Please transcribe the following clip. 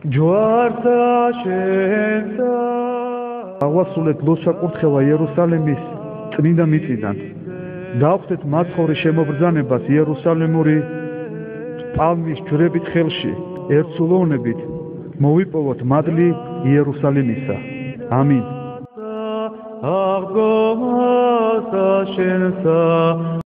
ჯვართა შენსა აღვასრულეთ ლოცვა-კურთხევა იერუსალიმის წმინდა მიწიდან. დავხდეთ მაცხოვრის შემობრძანებას იერუსალიმური პალმის ჯვრებით ხელში, ერთსულოვნებით მოვიპოვოთ მადლი იერუსალიმისა. ამინ. აღდგომასა შენსა